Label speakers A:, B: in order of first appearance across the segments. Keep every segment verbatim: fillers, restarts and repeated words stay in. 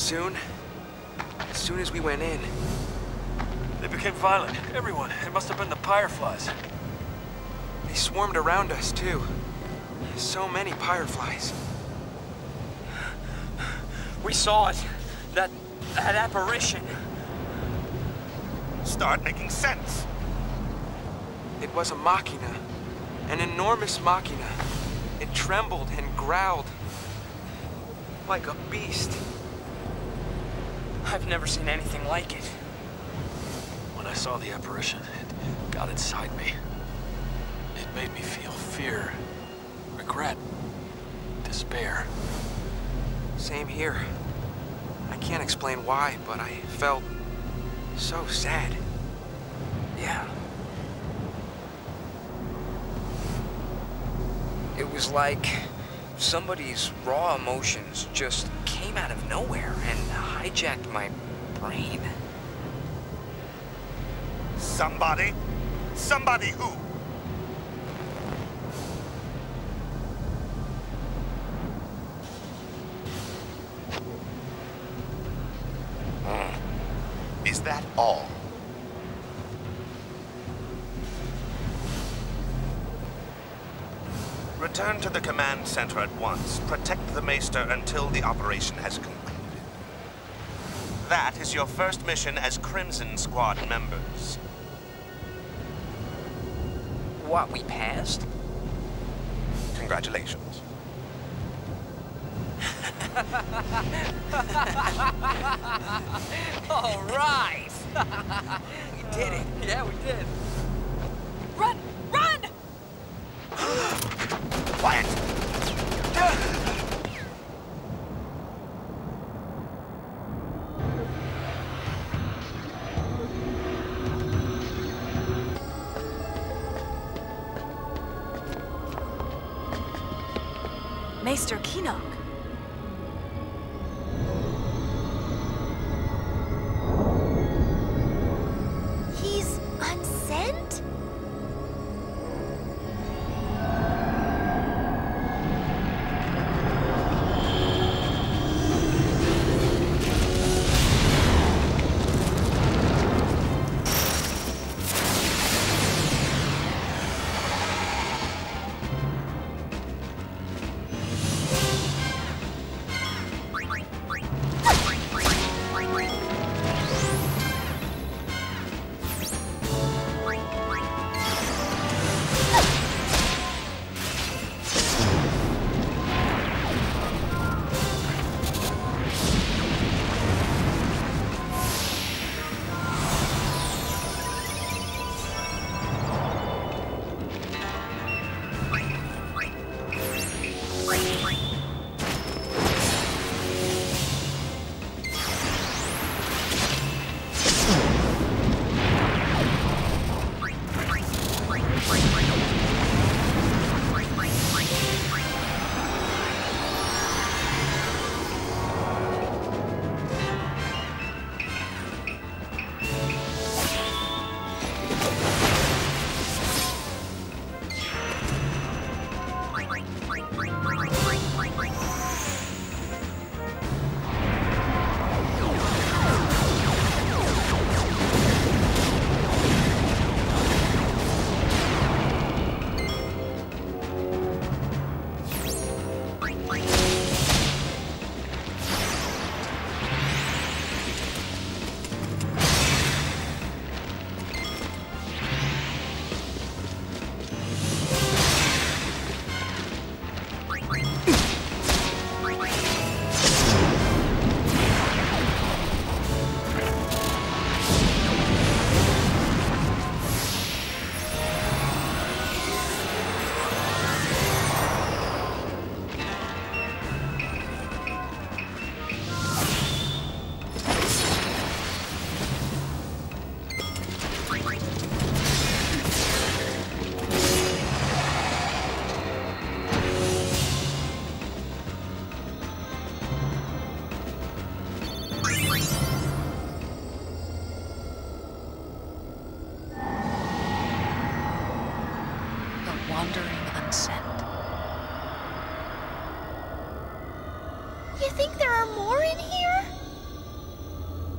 A: soon. As soon as we went in.
B: They became violent. Everyone. It must have been the Pyreflies.
A: They swarmed around us, too. So many Pyreflies.
C: We saw it. That... that apparition.
D: Start making sense.
A: It was a Machina. An enormous Machina. It trembled and growled. Like a beast.
C: I've never seen anything like it.
B: When I saw the apparition, it got inside me. It made me feel fear, regret, despair.
A: Same here. I can't explain why, but I felt so sad.
C: Yeah. It was like somebody's raw emotions just came out of nowhere and hijacked my brain.
D: Somebody? Somebody who? Is that all? Return to the command center at once. Protect the Maester until the operation has concluded. That is your first mission as Crimson Squad members.
C: What, we passed?
D: Congratulations.
C: All right!
A: We did it.
C: Yeah, we did.
E: Run! Run!
D: Quiet!
E: Maester Kinoc.
F: He's unsent?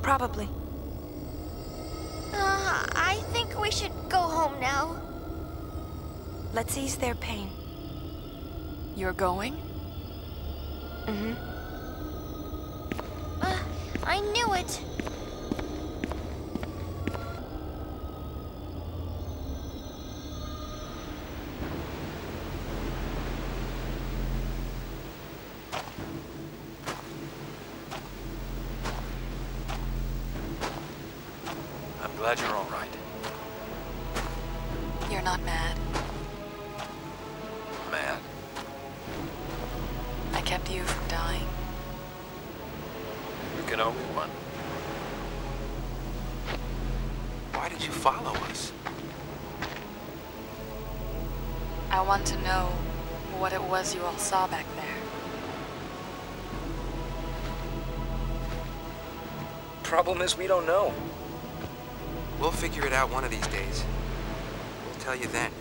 E: Probably.
F: Uh, I think we should go home now.
E: Let's ease their pain. You're going? Mm-hmm.
F: Uh, I knew it.
B: I'm glad you're all right.
E: You're not mad.
B: Mad?
E: I kept you from dying.
B: You can owe me one.
A: Why did you follow us?
E: I want to know what it was you all saw back there.
C: Problem is, we don't know.
A: We'll figure it out one of these days. We'll tell you then.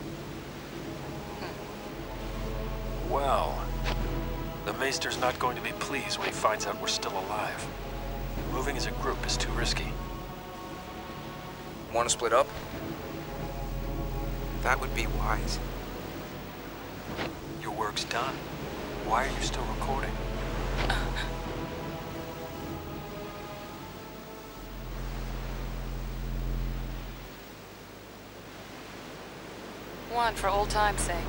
B: Well, the Maester's not going to be pleased when he finds out we're still alive. Moving as a group is too risky.
C: Want to split up?
A: That would be wise.
B: Your work's done. Why are you still recording?
E: One, for old time's sake.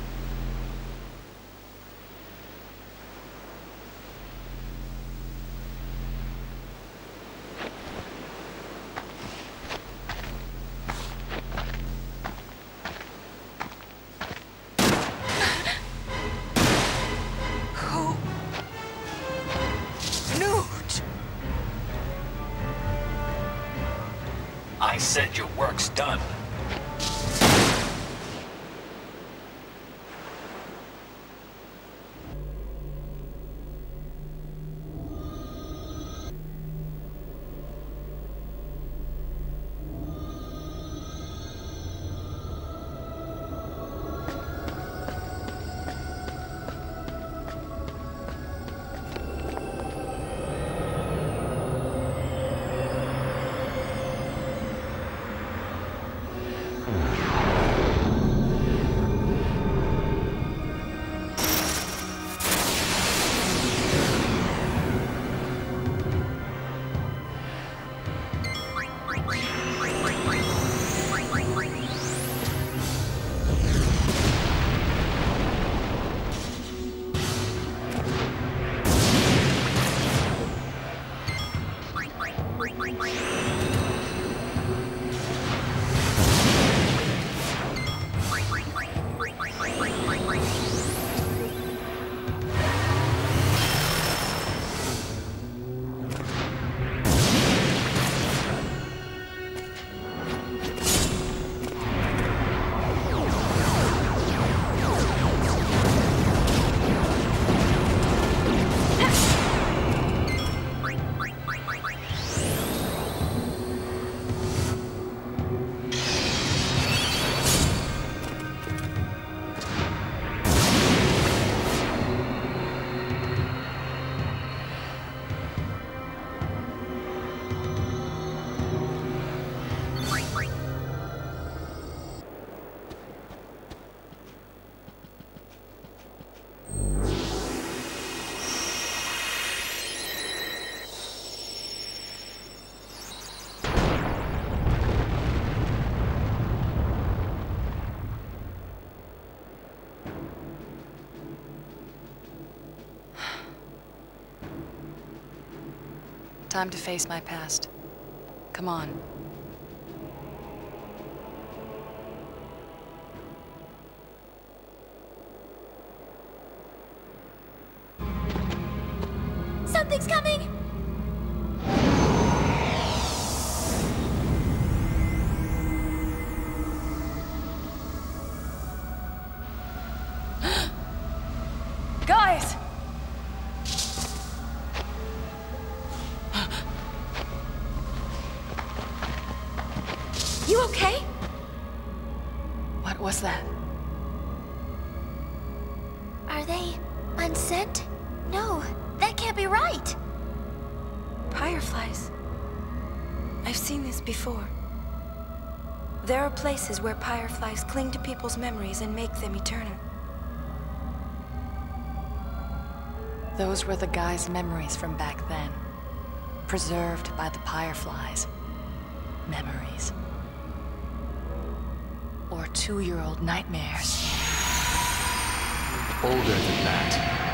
E: Who? Newt!
B: I said your work's done.
E: Time to face my past. Come on.
F: Something's coming!
E: Guys!
F: You okay?
E: What was that?
F: Are they unsent? No, that can't be right.
E: Fireflies.
G: I've seen this before. There are places where fireflies cling to people's memories and make them eternal.
E: Those were the guy's memories from back then. Preserved by the fireflies. Memories. Or two-year-old nightmares.
H: Older than that.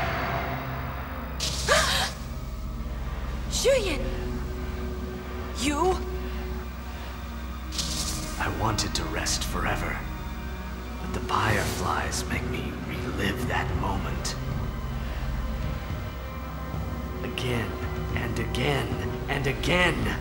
G: Julian! You?
H: I wanted to rest forever, but the fireflies make me relive that moment. Again, and again, and again!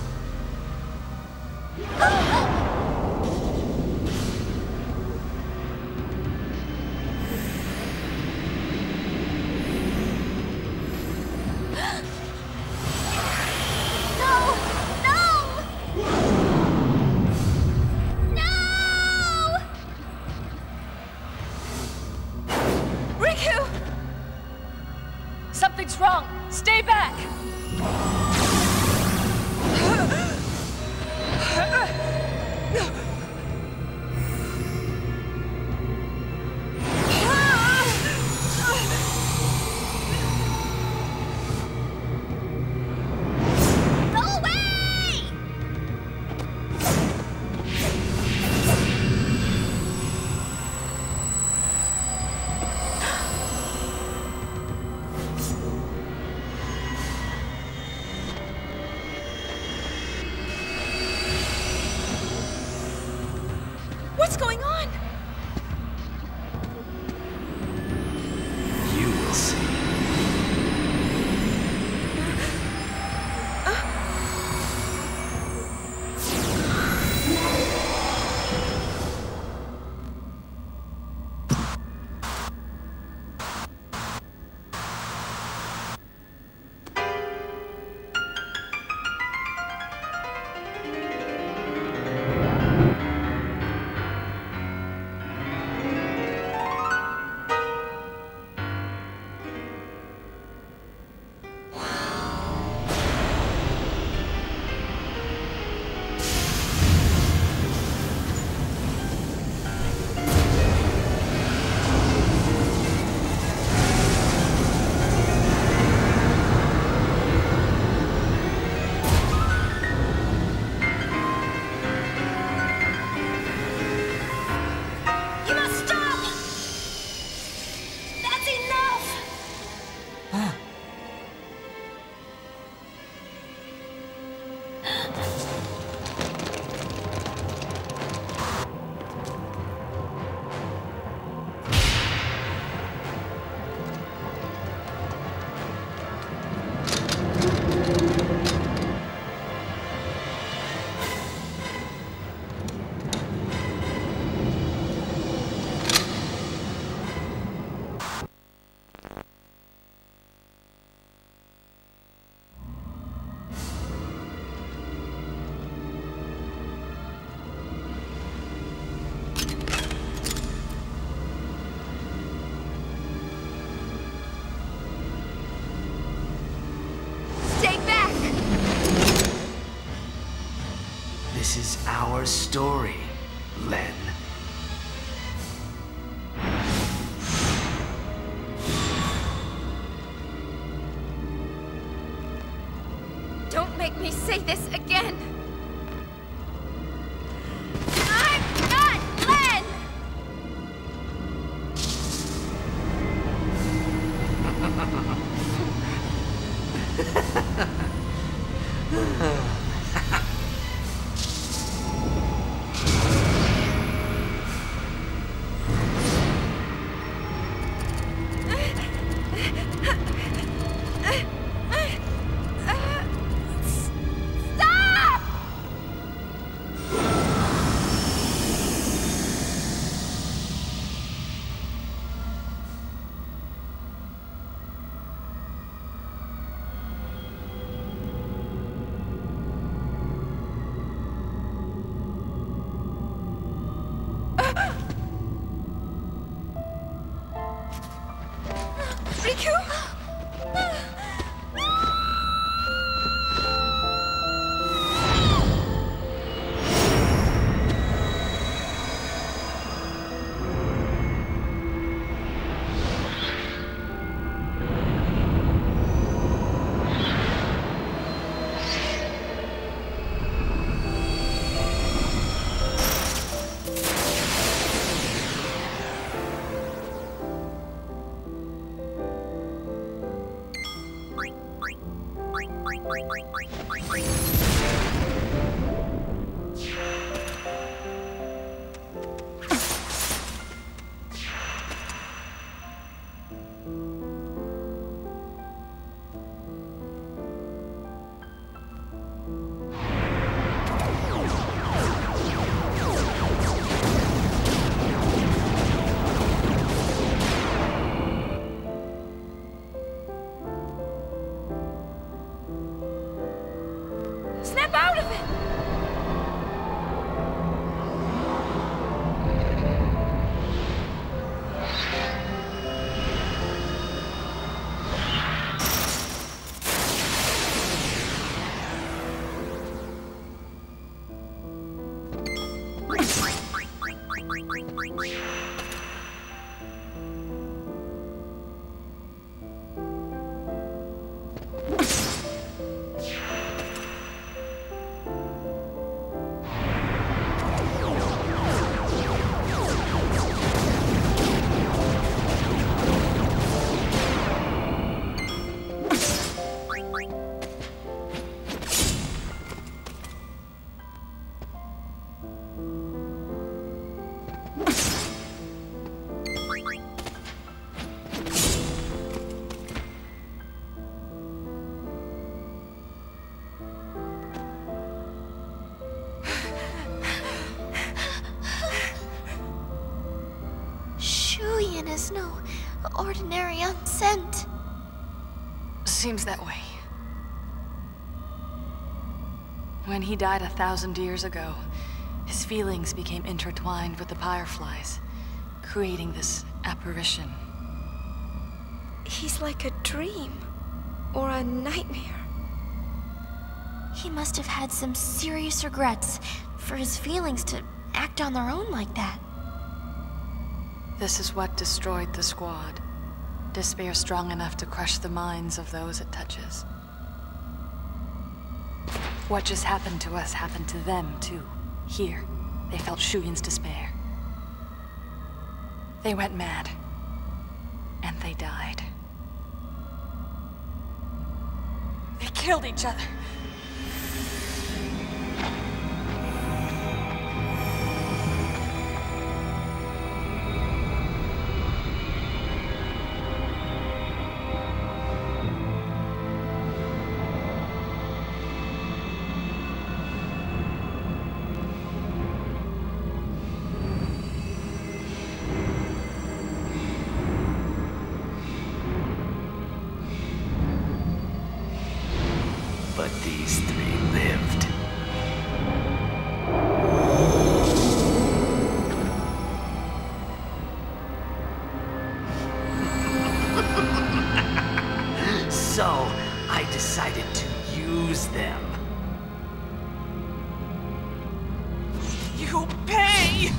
E: Something's wrong! Stay back!
G: What's going on?
H: You will see. This is our story, Len.
F: Don't make me say this again. I'm not Len! Snap out of it!
I: Shuyin is no ordinary unsent.
E: Seems that way. When he died a thousand years ago, his feelings became intertwined with the Fireflies, creating this apparition.
G: He's like a dream. Or a nightmare.
I: He must have had some serious regrets for his feelings to act on their own like that.
E: This is what destroyed the Squad. Despair strong enough to crush the minds of those it touches. What just happened to us happened to them, too. Here, they felt Shuyin's despair. They went mad. And they died. They killed each other.
H: But these three lived. So, I decided to use them.
E: You pay!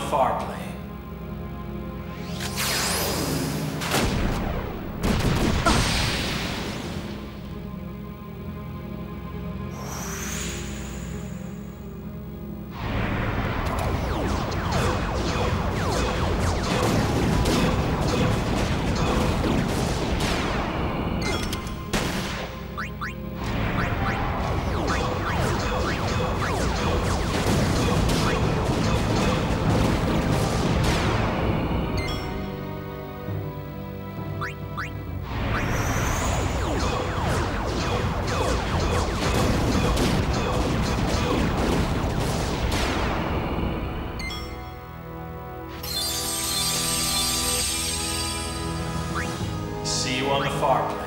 B: far plane. See you on the far plane.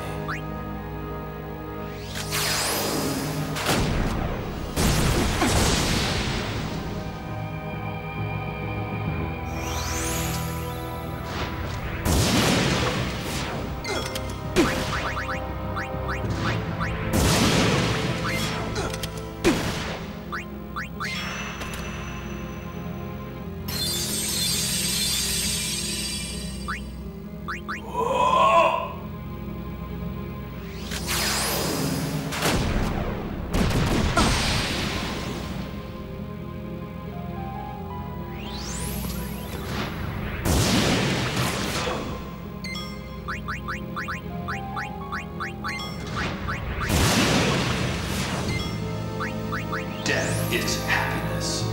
B: Death is happiness.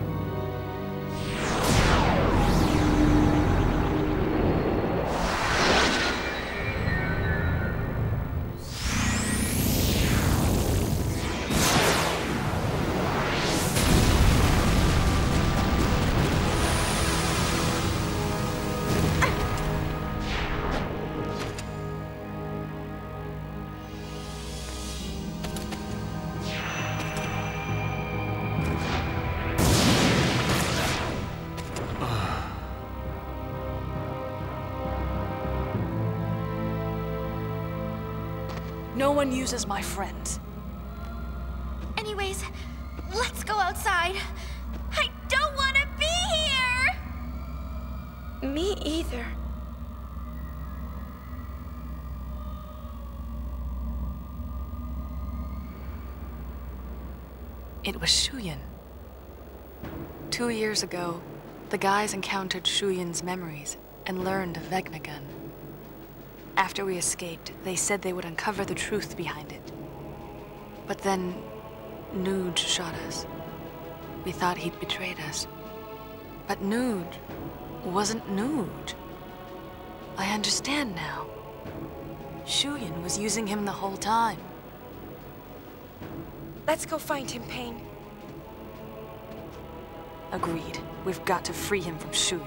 E: No one uses my friends.
I: Anyways, let's go outside. I don't want to be here!
G: Me either.
E: It was Shuyin. Two years ago, the guys encountered Shuyin's memories and learned of Vegnagun. After we escaped, they said they would uncover the truth behind it. But then, Nuge shot us. We thought he'd betrayed us. But Nuge wasn't Nuge. I understand now. Shuyin was using him the whole time.
G: Let's go find him, Pain.
E: Agreed. We've got to free him from Shuyin.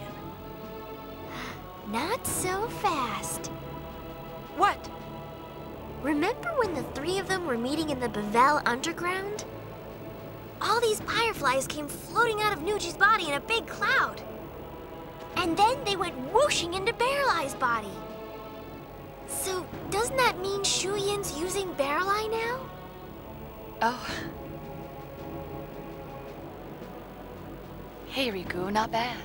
I: Not so fast.
G: What?
I: Remember when the three of them were meeting in the Bevelle underground? All these fireflies came floating out of Nuji's body in a big cloud. And then they went whooshing into Barrelye's body. So, doesn't that mean Shuyin's using Barrelye now?
E: Oh. Hey, Riku, not bad.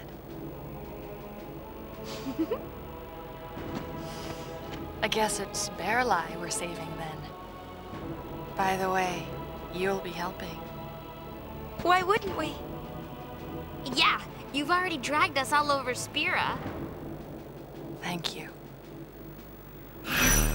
E: I guess it's Barrelye we're saving then. By the way, you'll be helping.
G: Why wouldn't we?
I: Yeah, you've already dragged us all over Spira.
E: Thank you.